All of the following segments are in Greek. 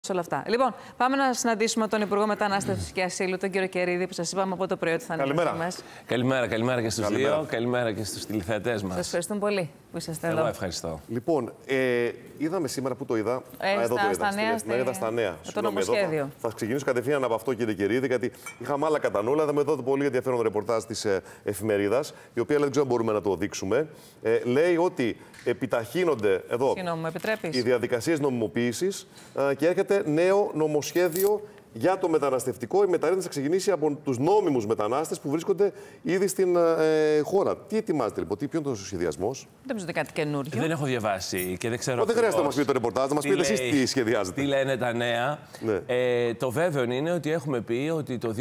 Όλα αυτά. Λοιπόν, πάμε να συναντήσουμε τον Υπουργό Μετανάστευσης και Ασύλου, τον κύριο Κερίδη, που σας είπαμε από το πρωί ότι θα είναι μαζί μας. Καλημέρα και στους δύο. Καλημέρα και στους τηλεθεατές μας. Σας ευχαριστούμε πολύ που είσαστε εδώ. Εγώ ευχαριστώ. Λοιπόν, είδαμε σήμερα που το είδα. Εδώ το είδα. Είδα στα νέα. Το νομοσχέδιο. Θα ξεκινήσω κατευθείαν από αυτό, κύριε Κερίδη, γιατί είχαμε άλλα κατά νου. Είδαμε εδώ το πολύ ενδιαφέρον ρεπορτάζ της εφημερίδας, η οποία δεν ξέρω αν μπορούμε να το δείξουμε. Λέει ότι επιταχύνονται εδώ οι διαδικασίες νομιμοποίησης και έρχεται νέο νομοσχέδιο για το μεταναστευτικό. Η μεταρρύθμιση θα ξεκινήσει από τους νόμιμους μετανάστες που βρίσκονται ήδη στην χώρα. Τι ετοιμάζετε λοιπόν, ποιο είναι ο σχεδιασμός? Δεν νομίζω κάτι καινούριο. Δεν έχω διαβάσει και δεν ξέρω. Δεν χρειάζεται να μας πείτε το ρεπορτάζ, να μας πείτε εσείς τι σχεδιάζετε. Τι λένε τα νέα. Ναι. Το βέβαιο είναι ότι έχουμε πει ότι το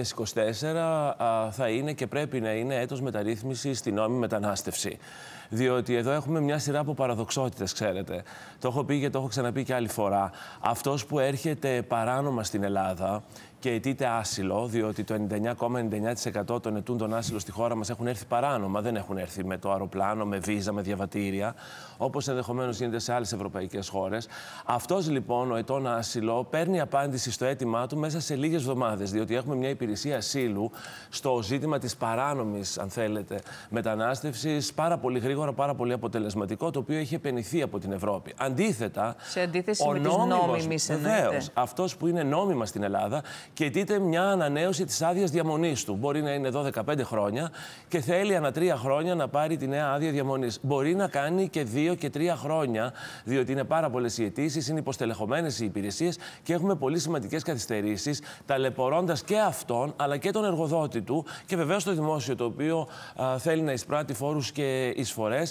2024 θα είναι και πρέπει να είναι έτος μεταρρύθμισης στην νόμιμη μετανάστευση. Διότι εδώ έχουμε μια σειρά από παραδοξότητες, ξέρετε. Το έχω πει και το έχω ξαναπεί και άλλη φορά. Αυτός που έρχεται παράνομα στην Ελλάδα και αιτείται άσυλο, διότι το 99,99% των ετούντων άσυλο στη χώρα μας έχουν έρθει παράνομα, δεν έχουν έρθει με το αεροπλάνο, με βίζα, με διαβατήρια, όπως ενδεχομένως γίνεται σε άλλες ευρωπαϊκές χώρες. Αυτός λοιπόν ο ετών άσυλο παίρνει απάντηση στο αίτημά του μέσα σε λίγες εβδομάδες, διότι έχουμε μια υπηρεσία ασύλου στο ζήτημα της παράνομης, αν θέλετε, μετανάστευσης, πάρα πολύ γρήγορα, πάρα πολύ αποτελεσματικό, το οποίο έχει επενηθεί από την Ευρώπη. Αντίθετα, σε αντίθεση με τις νόμιμες, βεβαίως, αυτός που είναι νόμιμα στην Ελλάδα και αιτείται μια ανανέωση της άδειας διαμονής του. Μπορεί να είναι εδώ 15 χρόνια και θέλει ανά 3 χρόνια να πάρει τη νέα άδεια διαμονής. Μπορεί να κάνει και 2 και 3 χρόνια, διότι είναι πάρα πολλές οι αιτήσεις, είναι υποστελεχωμένες οι υπηρεσίες και έχουμε πολύ σημαντικές καθυστερήσεις, ταλαιπωρώντας και αυτόν αλλά και τον εργοδότη του και βεβαίως το δημόσιο, το οποίο θέλει να εισπράττει φόρους και εισφορές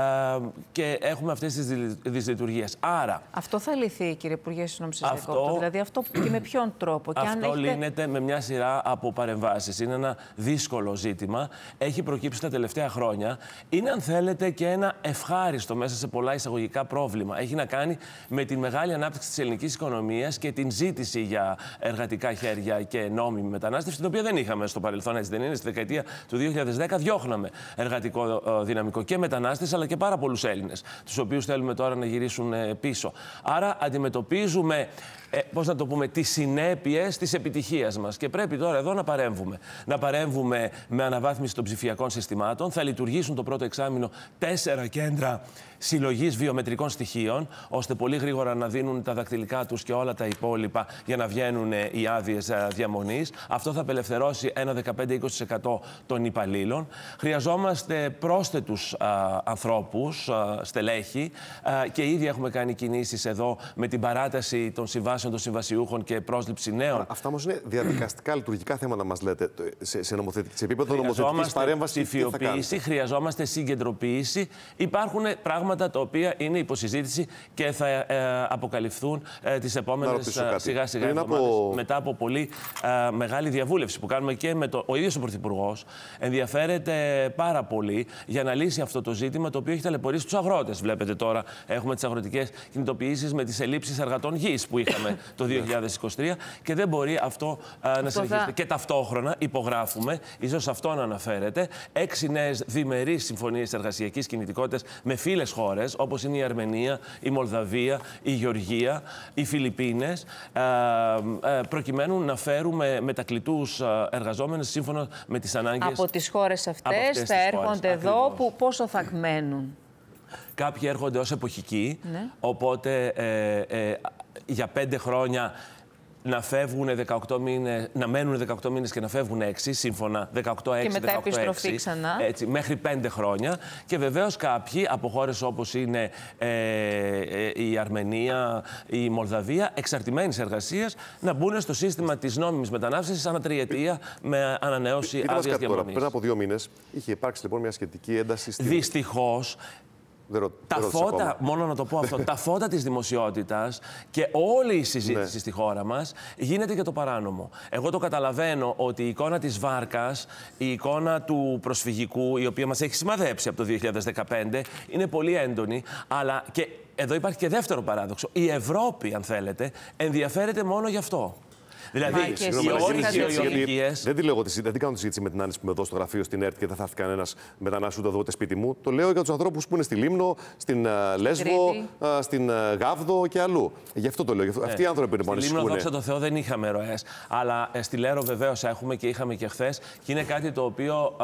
και έχουμε αυτές τις δυσλειτουργίες. Άρα. Αυτό θα λυθεί, κύριε Υπουργέ, συγγνώμη, σας διακόπτω. Δηλαδή, αυτό και με ποιον τρόπο? Αυτό λύνεται με μια σειρά από παρεμβάσεις. Είναι ένα δύσκολο ζήτημα. Έχει προκύψει τα τελευταία χρόνια. Είναι, αν θέλετε, και ένα ευχάριστο μέσα σε πολλά εισαγωγικά πρόβλημα. Έχει να κάνει με τη μεγάλη ανάπτυξη της ελληνικής οικονομίας και την ζήτηση για εργατικά χέρια και νόμιμη μετανάστευση, την οποία δεν είχαμε στο παρελθόν. Έτσι δεν είναι? Στη δεκαετία του 2010 διώχναμε εργατικό δυναμικό και μετανάστες, αλλά και πάρα πολλούς Έλληνες, τους οποίους θέλουμε τώρα να γυρίσουν πίσω. Άρα αντιμετωπίζουμε, πώς να το πούμε, τις συνέπειες της επιτυχίας μας. Και πρέπει τώρα εδώ να παρέμβουμε. Να παρέμβουμε με αναβάθμιση των ψηφιακών συστημάτων. Θα λειτουργήσουν το πρώτο εξάμηνο 4 κέντρα συλλογής βιομετρικών στοιχείων, ώστε πολύ γρήγορα να δίνουν τα δακτυλικά τους και όλα τα υπόλοιπα για να βγαίνουν οι άδειες διαμονής. Αυτό θα απελευθερώσει ένα 15-20% των υπαλλήλων. Χρειαζόμαστε πρόσθετους ανθρώπους, στελέχη, και ήδη έχουμε κάνει κινήσεις εδώ με την παράταση των συμβάσεων των συμβασιούχων και πρόσληψη νέων. Αυτά όμως είναι διαδικαστικά, λειτουργικά θέματα, μας λέτε, σε επίπεδο νομοθετικής παρέμβασης. Ψηφιοποίηση, χρειαζόμαστε συγκεντροποίηση. Υπάρχουν πράγματα τα οποία είναι υποσυζήτηση και θα αποκαλυφθούν τις επόμενες σιγά-σιγά εβδομάδες, μετά από πολύ μεγάλη διαβούλευση που κάνουμε και με ο ίδιος ο Πρωθυπουργός. Ενδιαφέρεται πάρα πολύ για να λύσει αυτό το ζήτημα, το οποίο έχει ταλαιπωρήσει τους αγρότες. Βλέπετε τώρα έχουμε τις αγροτικές κινητοποιήσεις με τις ελλείψεις εργατών γης που είχαμε το 2023 και δεν μπορεί αυτό να συνεχίσει. Και ταυτόχρονα υπογράφουμε, ίσως αυτό να αναφέρεται, 6 νέες διμερείς συμφωνίες εργασιακής κινητικότητας με φίλες χώρες, όπως είναι η Αρμενία, η Μολδαβία, η Γεωργία, οι Φιλιππίνες, προκειμένου να φέρουμε μετακλητούς εργαζόμενους σύμφωνα με τις ανάγκες. Από τις χώρες αυτές θα έρχονται εδώ, που πόσο θα μένουν? Κάποιοι έρχονται ως εποχικοί, οπότε για 5 χρόνια να φεύγουν 18 μήνες, να μένουν 18 μήνες και να φεύγουν 6, σύμφωνα 18-6, και μετά επιστροφή ξανά. Έτσι, μέχρι 5 χρόνια. Και βεβαίως κάποιοι από χώρες όπως είναι η Αρμενία, η Μολδαβία, εξαρτημένης εργασίας, να μπουν στο σύστημα της νόμιμης μετανάστευσης ανά 3 ετία με ανανέωση άδειας διαμονής. Πριν από 2 μήνες είχε υπάρξει λοιπόν μια σχετική ένταση στην... Δυστυχώς. Τα φώτα, μόνο να το πω αυτό, τα φώτα της δημοσιότητας και όλη η συζήτηση στη χώρα μας γίνεται για το παράνομο. Εγώ το καταλαβαίνω ότι η εικόνα της βάρκας, η εικόνα του προσφυγικού, η οποία μας έχει σημαδέψει από το 2015, είναι πολύ έντονη, αλλά και εδώ υπάρχει και δεύτερο παράδοξο. Η Ευρώπη, αν θέλετε, ενδιαφέρεται μόνο γι' αυτό. Δηλαδή, δεν τη λέω, δεν κάνω τη συζήτηση με την Άννη που είμαι εδώ στο γραφείο στην ΕΡΤ και δεν θα έρθει κανένας μετανάστης ούτε εδώ ούτε σπίτι μου. Το λέω για τους ανθρώπους που είναι στη Λίμνο, στην Λέσβο, στην Γάβδο και αλλού. Γι' αυτό το λέω. Αυτοί οι άνθρωποι είναι που ανησυχούν. Στη Λίμνο, δόξα τω Θεώ, δεν είχαμε ροές. Αλλά στη Λέρο βεβαίως έχουμε και είχαμε και χθες. Και είναι κάτι το οποίο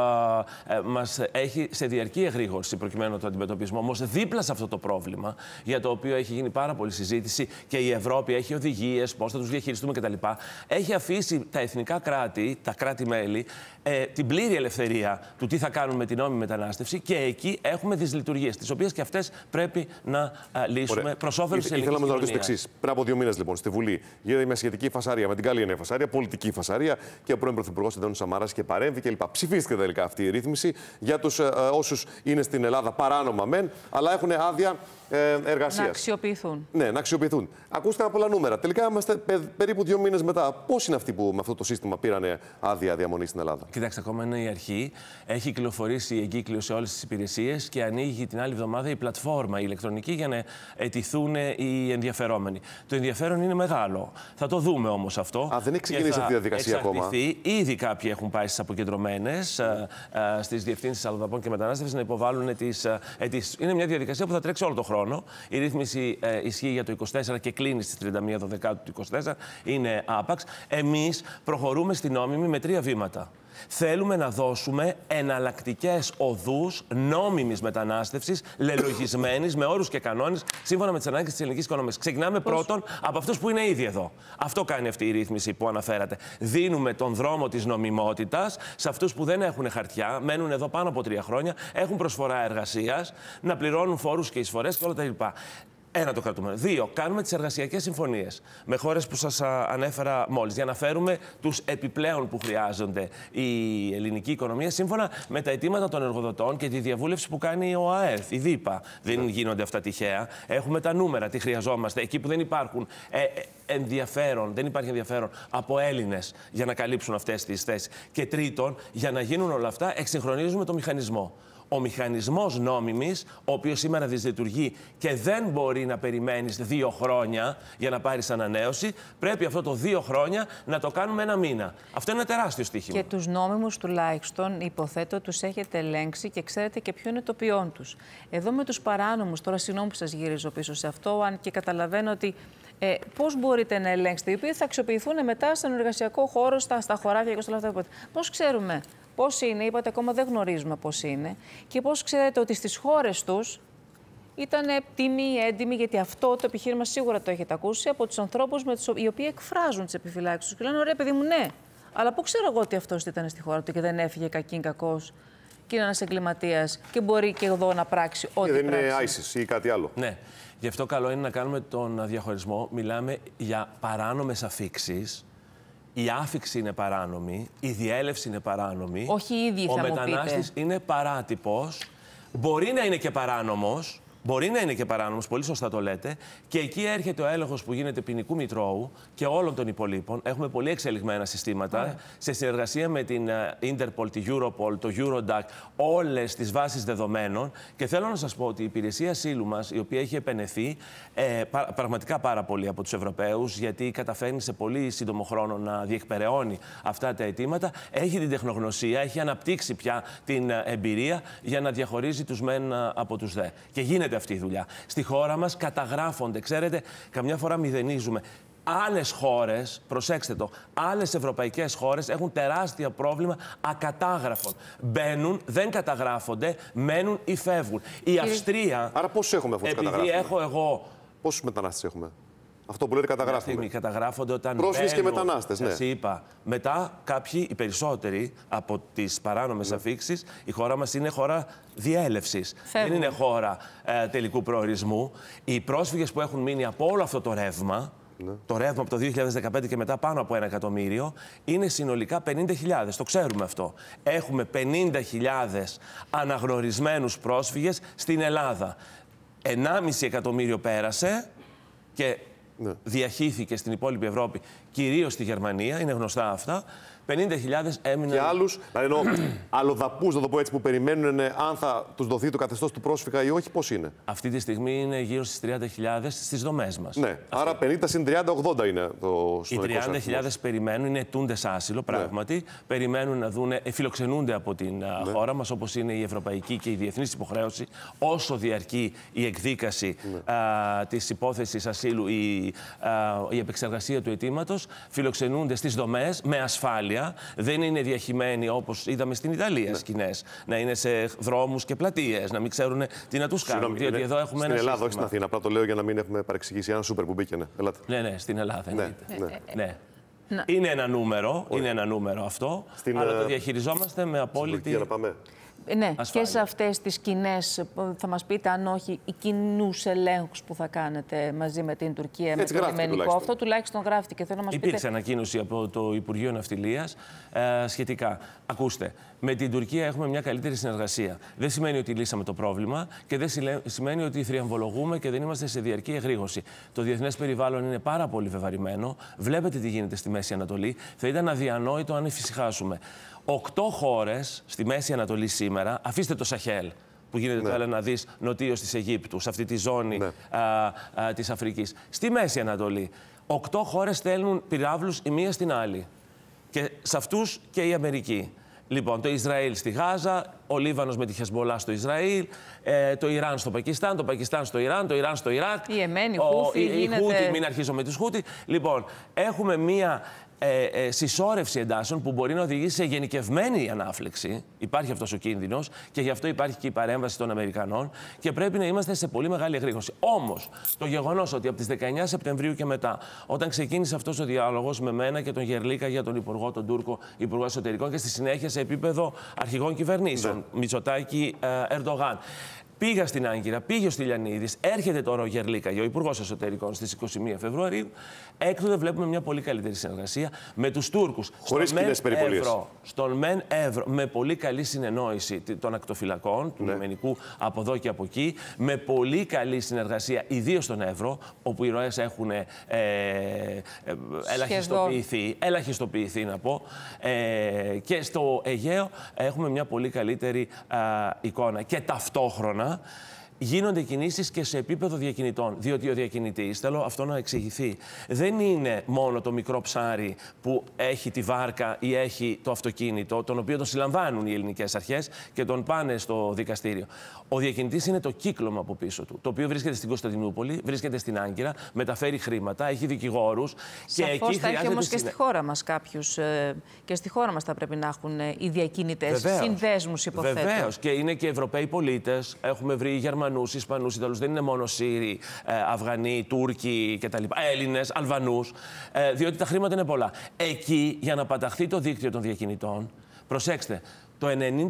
μας έχει σε διαρκή εγρήγορση προκειμένου να το αντιμετωπίσουμε. Όμως δίπλα σε αυτό το πρόβλημα, για το οποίο έχει γίνει πάρα πολλή συζήτηση και η Ευρώπη έχει οδηγίες, πώς θα τους διαχειριστούμε κτλ. Έχει αφήσει τα εθνικά κράτη, τα κράτη-μέλη, την πλήρη ελευθερία του τι θα κάνουν με την νόμιμη μετανάστευση και εκεί έχουμε δυσλειτουργίες, τις οποίες και αυτές πρέπει να λύσουμε προς όφελος της ελληνικής κοινωνίας. Ήθελα να ρωτήσω το εξής. Πριν από 2 μήνες, λοιπόν, στη Βουλή γίνεται μια σχετική φασαρία, με την καλή έννοια φασαρία, πολιτική φασαρία και ο πρώην Πρωθυπουργός Αντώνης Σαμαράς και παρέμβει κλπ. Ψηφίστηκε τελικά αυτή η ρύθμιση για τους όσους είναι στην Ελλάδα παράνομα μεν, αλλά έχουν άδεια εργασίας. Να αξιοποιηθούν. Ναι, να αξιοποιηθούν. Ακούστηκαν πολλά νούμερα. Τελικά είμαστε περίπου 2 μήνες μετά. Πώς είναι αυτοί που με αυτό το σύστημα πήραν άδεια διαμονή στην Ελλάδα? Κοιτάξτε, ακόμα είναι η αρχή. Έχει κυκλοφορήσει η εγκύκλιο σε όλες τις υπηρεσίες και ανοίγει την άλλη εβδομάδα η πλατφόρμα η ηλεκτρονική για να αιτηθούν οι ενδιαφερόμενοι. Το ενδιαφέρον είναι μεγάλο. Θα το δούμε όμως αυτό. Δεν έχει ξεκινήσει αυτή η διαδικασία ακόμα. Ήδη κάποιοι έχουν πάει στις αποκεντρωμένες, στις διευθύνσεις αλλοδαπών και μετανάστευσης να υποβάλουν τις αιτήσεις. Είναι μια διαδικασία που θα τρέξει όλο τον χρόνο. Η ρύθμιση ισχύει για το 24 και κλείνει στις 31 Δεκάτου του 24. Είναι άπαξ. Εμείς προχωρούμε στην νόμιμη με 3 βήματα. Θέλουμε να δώσουμε εναλλακτικές οδούς νόμιμης μετανάστευσης, λελογισμένης, με όρους και κανόνες, σύμφωνα με τις ανάγκες της ελληνικής οικονομίας. Ξεκινάμε πρώτον από αυτούς που είναι ήδη εδώ. Αυτό κάνει αυτή η ρύθμιση που αναφέρατε. Δίνουμε τον δρόμο της νομιμότητας σε αυτούς που δεν έχουν χαρτιά, μένουν εδώ πάνω από 3 χρόνια, έχουν προσφορά εργασίας, να πληρώνουν φόρους και εισφορές και όλα τα λοιπά. Ένα, το κρατούμε. 2, κάνουμε τις εργασιακές συμφωνίες με χώρες που σας ανέφερα μόλις, για να φέρουμε τους επιπλέον που χρειάζονται η ελληνική οικονομία, σύμφωνα με τα αιτήματα των εργοδοτών και τη διαβούλευση που κάνει ο ΑΕΔ, η ΔΥΠΑ. Δεν γίνονται αυτά τυχαία. Έχουμε τα νούμερα, τι χρειαζόμαστε. Εκεί που δεν υπάρχουν δεν υπάρχει ενδιαφέρον από Έλληνες για να καλύψουν αυτές τις θέσεις. Και τρίτον, για να γίνουν όλα αυτά, εξυγχρονίζουμε το μηχανισμό. Ο μηχανισμός νόμιμης, ο οποίος σήμερα δυσλειτουργεί και δεν μπορεί να περιμένεις 2 χρόνια για να πάρεις ανανέωση, πρέπει αυτό το 2 χρόνια να το κάνουμε 1 μήνα. Αυτό είναι ένα τεράστιο στοίχημα. Και τους νόμιμους τουλάχιστον, υποθέτω, τους έχετε ελέγξει και ξέρετε και ποιο είναι το ποιόν τους. Εδώ με τους παράνομους, τώρα συγγνώμη που σας γυρίζω πίσω σε αυτό, αν και καταλαβαίνω ότι πώς μπορείτε να ελέγξετε, οι οποίοι θα αξιοποιηθούν μετά στον εργασιακό χώρο, στα χωράφια και όλα αυτά. Πώς ξέρουμε πώς είναι, είπατε ακόμα δεν γνωρίζουμε πώς είναι, και πώς ξέρετε ότι στις χώρες τους ήταν τίμοι, έντιμοι, γιατί αυτό το επιχείρημα σίγουρα το έχετε ακούσει από τους ανθρώπους οι οποίοι εκφράζουν τις επιφυλάξεις τους και λένε: ωραία, παιδί μου, ναι, αλλά πού ξέρω εγώ ότι αυτός ήταν στη χώρα του και δεν έφυγε κακήν κακός και είναι ένας εγκληματίας και μπορεί και εδώ να πράξει ό,τι πράξει. Δεν είναι ISIS ή κάτι άλλο. Ναι. Γι' αυτό καλό είναι να κάνουμε τον διαχωρισμό. Μιλάμε για παράνομες αφίξεις. Η άφιξη είναι παράνομη, η διέλευση είναι παράνομη. Όχι ήδη, θα μου πείτε. Ο μετανάστης είναι παράτυπος, μπορεί να είναι και παράνομος. Μπορεί να είναι και παράνομος, πολύ σωστά το λέτε. Και εκεί έρχεται ο έλεγχος που γίνεται ποινικού μητρώου και όλων των υπολείπων. Έχουμε πολύ εξελιγμένα συστήματα. Σε συνεργασία με την Interpol, τη Europol, το Eurodac, όλες τις βάσεις δεδομένων. Και θέλω να σας πω ότι η υπηρεσία ασύλου μας, η οποία έχει επενεθεί πραγματικά πάρα πολύ από τους Ευρωπαίους, γιατί καταφέρνει σε πολύ σύντομο χρόνο να διεκπεραιώνει αυτά τα αιτήματα, έχει την τεχνογνωσία, έχει αναπτύξει πια την εμπειρία για να διαχωρίζει τους μεν από τους δε. Και γίνεται αυτή η δουλειά. Στη χώρα μας καταγράφονται, ξέρετε, καμιά φορά μηδενίζουμε. Άλλες χώρες, προσέξτε το, άλλες ευρωπαϊκές χώρες έχουν τεράστιο πρόβλημα ακατάγραφων. Μπαίνουν, δεν καταγράφονται, μένουν ή φεύγουν. Η Αυστρία... Άρα πόσους έχουμε αυτούς καταγράφονται? Επειδή έχω εγώ... Πόσους μετανάστες έχουμε? Αυτό που λέτε καταγράφουμε. Καταγράφονται όταν πρόσφυγες και μετανάστες, ναι. Σας είπα. Μετά κάποιοι, οι περισσότεροι από τις παράνομες αφίξεις, η χώρα μας είναι χώρα διέλευσης. Δεν είναι χώρα τελικού προορισμού. Οι πρόσφυγες που έχουν μείνει από όλο αυτό το ρεύμα, το ρεύμα από το 2015 και μετά πάνω από 1 εκατομμύριο, είναι συνολικά 50.000. Το ξέρουμε αυτό. Έχουμε 50.000 αναγνωρισμένους πρόσφυγες στην Ελλάδα. 1,5 εκατομμύριο πέρασε και διαχύθηκε στην υπόλοιπη Ευρώπη, κυρίως στη Γερμανία, είναι γνωστά αυτά. 50.000 έμειναν. Και άλλους, δηλαδή αλλοδαπούς, να το πω έτσι, που περιμένουν αν θα τους δοθεί το καθεστώς του πρόσφυγα ή όχι, πώς είναι? Αυτή τη στιγμή είναι γύρω στις 30.000 στις δομές μας. Ναι, άρα 50 συν 30, 80 είναι το συνολικό. Οι 30.000 περιμένουν, είναι αιτούντες άσυλο, πράγματι. Περιμένουν να δουν, φιλοξενούνται από την χώρα μας, όπως είναι η ευρωπαϊκή και η διεθνής υποχρέωση, όσο διαρκεί η εκδίκαση της υπόθεσης ασύλου, η επεξεργασία του αιτήματος. Φιλοξενούνται στις δομές με ασφάλεια. Δεν είναι διαχυμένοι, όπως είδαμε στην Ιταλία, σκηνές. Να είναι σε δρόμους και πλατείες, να μην ξέρουν τι να τους κάνουν. Διότι εδώ έχουμε στην Ελλάδα, όχι στην Αθήνα. Απλά το λέω για να μην έχουμε παρεξηγήσει. Ένα σούπερ που μπήκαινε. Ναι, στην Ελλάδα. Ναι. Είναι ένα νούμερο αυτό, αλλά το διαχειριζόμαστε με απόλυτη... Ναι, ασφάλεια. Και σε αυτές τις κοινές, θα μας πείτε αν όχι, οι κοινούς ελέγχους που θα κάνετε μαζί με την Τουρκία, με το λιμενικό. Αυτό τουλάχιστον γράφτηκε. Θέλω να μας Υπήρξε ανακοίνωση από το Υπουργείο Ναυτιλίας σχετικά. Ακούστε, με την Τουρκία έχουμε μια καλύτερη συνεργασία. Δεν σημαίνει ότι λύσαμε το πρόβλημα και δεν σημαίνει ότι θριαμβολογούμε και δεν είμαστε σε διαρκή εγρήγορση. Το διεθνές περιβάλλον είναι πάρα πολύ βεβαρημένο. Βλέπετε τι γίνεται στη Μέση Ανατολή. Θα ήταν αδιανόητο αν εφησυχάσουμε. 8 χώρες στη Μέση Ανατολή σήμερα, αφήστε το Σαχέλ, που γίνεται το να δεις νοτίως της Αιγύπτου, σε αυτή τη ζώνη της Αφρικής. Στη Μέση Ανατολή, 8 χώρες στέλνουν πυράβλους η μία στην άλλη. Και σε αυτούς και η Αμερική. Λοιπόν, το Ισραήλ στη Γάζα, ο Λίβανος με τη Χεσμολά στο Ισραήλ, το Ιράν στο Πακιστάν, το Πακιστάν στο Ιράν, το Ιράν στο Ιράκ. Η Εμένη, Χούθη, μην αρχίσω με τους Χούθη. Λοιπόν, έχουμε μία συσσόρευση εντάσεων που μπορεί να οδηγήσει σε γενικευμένη ανάφλεξη. Υπάρχει αυτός ο κίνδυνος και γι' αυτό υπάρχει και η παρέμβαση των Αμερικανών και πρέπει να είμαστε σε πολύ μεγάλη εγρήγορση. Όμως, το γεγονός ότι από τις 19 Σεπτεμβρίου και μετά, όταν ξεκίνησε αυτός ο διάλογος με μένα και τον Γερλίκα για τον Υπουργό, τον Τούρκο Υπουργό Εσωτερικών και στη συνέχεια σε επίπεδο αρχηγών κυβερνήσεων, Μητσοτάκη, Ερντογάν. Πήγα στην Άγκυρα, πήγε ο Στυλιανίδης, έρχεται τώρα ο Γερλίκα, ο Υπουργός Εσωτερικών, στις 21 Φεβρουαρίου. Έκτοτε βλέπουμε μια πολύ καλύτερη συνεργασία με τους Τούρκους. Χωρίς κοινές περιπολίες. Στον ΜΕΝ Εύρο, με πολύ καλή συνεννόηση των ακτοφυλακών, του λιμενικού από εδώ και από εκεί, με πολύ καλή συνεργασία, ιδίως στον Εύρο, όπου οι ροές έχουν ελαχιστοποιηθεί να πω, και στο Αιγαίο έχουμε μια πολύ καλύτερη εικόνα. Και ταυτόχρονα γίνονται κινήσεις και σε επίπεδο διακινητών. Διότι ο διακινητής, θέλω αυτό να εξηγηθεί, δεν είναι μόνο το μικρό ψάρι που έχει τη βάρκα ή έχει το αυτοκίνητο, τον οποίο τον συλλαμβάνουν οι ελληνικές αρχές και τον πάνε στο δικαστήριο. Ο διακινητής είναι το κύκλωμα από πίσω του, το οποίο βρίσκεται στην Κωνσταντινούπολη, βρίσκεται στην Άγκυρα, μεταφέρει χρήματα, έχει δικηγόρους. Και εκεί θα έχει όμως και στη χώρα μας κάποιους. Και στη χώρα μας θα πρέπει να έχουν οι διακινητές συνδέσμους, υποθέτω. Βεβαίως. Και είναι και Ευρωπαίοι πολίτες. Έχουμε βρει Γερμανούς, Ισπανούς, Ιταλούς. Δεν είναι μόνο Σύριοι, Αφγανοί, Τούρκοι κτλ. Έλληνες, Αλβανούς. Διότι τα χρήματα είναι πολλά. Εκεί, για να παταχθεί το δίκτυο των διακινητών, προσέξτε, το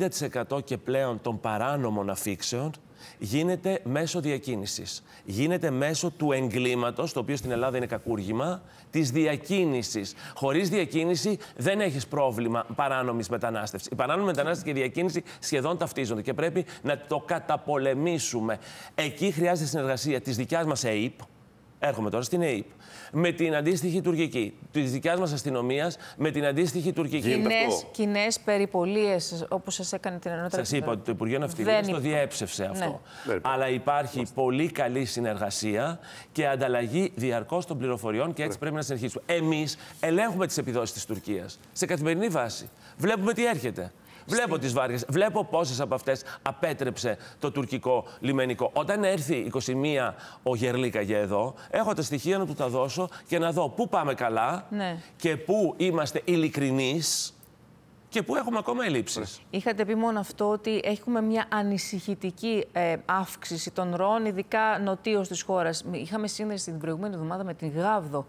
90% και πλέον των παράνομων αφήξεων γίνεται μέσω διακίνησης. Γίνεται μέσω του εγκλήματος, το οποίο στην Ελλάδα είναι κακούργημα, της διακίνησης. Χωρίς διακίνηση δεν έχεις πρόβλημα παράνομης μετανάστευσης. Η παράνομη μετανάστευση και η διακίνηση σχεδόν ταυτίζονται και πρέπει να το καταπολεμήσουμε. Εκεί χρειάζεται συνεργασία της δικιάς μας ΕΕΠ. Έρχομαι τώρα στην ΕΕΠ. Με την αντίστοιχη τουρκική, της δικιάς μας αστυνομίας, με την αντίστοιχη τουρκική. Κοινές περιπολίες, όπως σας έκανε την ενότητα. Σας είπα ότι το Υπουργείο Ναυτιλίας το διέψευσε αυτό. Ναι. Αλλά υπάρχει πολύ καλή συνεργασία και ανταλλαγή διαρκώς των πληροφοριών και έτσι πρέπει να συνεχίσουμε. Εμείς ελέγχουμε τις επιδόσεις της Τουρκίας σε καθημερινή βάση. Βλέπουμε τι έρχεται. Βλέπω τις βάρκες, βλέπω πόσες από αυτές απέτρεψε το τουρκικό λιμενικό. Όταν έρθει 21 ο Γερλίκα για εδώ, έχω τα στοιχεία να του τα δώσω και να δω πού πάμε καλά και πού είμαστε ειλικρινείς και πού έχουμε ακόμα ελλείψεις. Είχατε πει μόνο αυτό ότι έχουμε μια ανησυχητική αύξηση των ροών, ειδικά νοτίως της χώρας. Είχαμε σύνδεση την προηγούμενη εβδομάδα με την Γάβδο.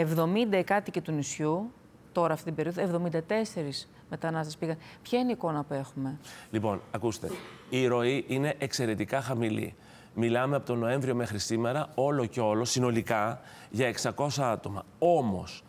70 οι κάτοικοι του νησιού. Τώρα, αυτή την περίοδο, 74 μετανάστες πήγαν. Ποια είναι η εικόνα που έχουμε? Λοιπόν, ακούστε, η ροή είναι εξαιρετικά χαμηλή. Μιλάμε από τον Νοέμβριο μέχρι σήμερα, όλο και όλο, συνολικά, για 600 άτομα. Όμως,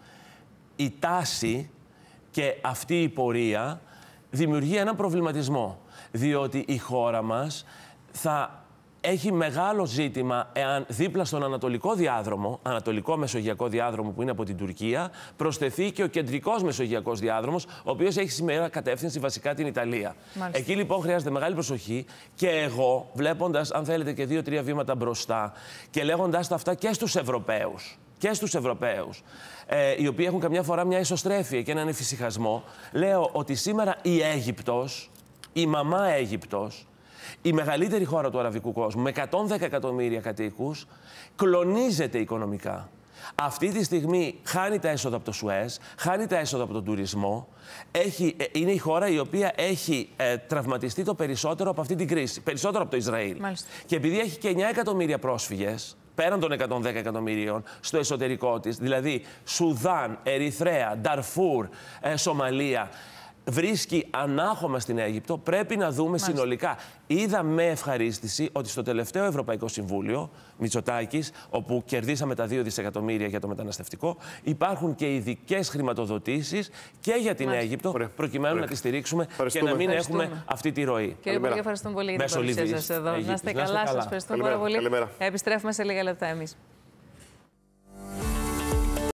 η τάση και αυτή η πορεία δημιουργεί έναν προβληματισμό. Διότι η χώρα μας θα έχει μεγάλο ζήτημα εάν δίπλα στον ανατολικό διάδρομο, ανατολικό μεσογειακό διάδρομο που είναι από την Τουρκία, προσθεθεί και ο κεντρικός μεσογειακός διάδρομος, ο οποίος έχει σήμερα κατεύθυνση βασικά την Ιταλία. Μάλιστα. Εκεί λοιπόν χρειάζεται μεγάλη προσοχή και εγώ, βλέποντας, αν θέλετε, και 2-3 βήματα μπροστά και λέγοντας τα αυτά και στους Ευρωπαίους, οι οποίοι έχουν καμιά φορά μια ισοστρέφεια και έναν εφησυχασμό, λέω ότι σήμερα η Αίγυπτος, η μαμά Αίγυπτος, η μεγαλύτερη χώρα του αραβικού κόσμου, με 110 εκατομμύρια κατοίκους, κλονίζεται οικονομικά. Αυτή τη στιγμή χάνει τα έσοδα από το Σουέζ, χάνει τα έσοδα από τον τουρισμό. Είναι η χώρα η οποία έχει τραυματιστεί το περισσότερο από αυτή την κρίση, περισσότερο από το Ισραήλ. Μάλιστα. Και επειδή έχει και 9 εκατομμύρια πρόσφυγες, πέραν των 110 εκατομμυρίων, στο εσωτερικό της, δηλαδή Σουδάν, Ερυθρέα, Νταρφούρ, Σομαλία, βρίσκει ανάχωμα στην Αίγυπτο, πρέπει να δούμε συνολικά. Είδα με ευχαρίστηση ότι στο τελευταίο Ευρωπαϊκό Συμβούλιο, Μητσοτάκης, όπου κερδίσαμε τα 2 δισεκατομμύρια για το μεταναστευτικό, υπάρχουν και ειδικές χρηματοδοτήσεις και για την Αίγυπτο, προκειμένου να τη στηρίξουμε και να μην έχουμε αυτή τη ροή. Κύριε Υπουργέ, ευχαριστούμε πολύ για την παρουσία σας εδώ. Να είστε καλά, σας ευχαριστούμε πάρα πολύ. Επιστρέφουμε σε λίγα λεπτά εμείς.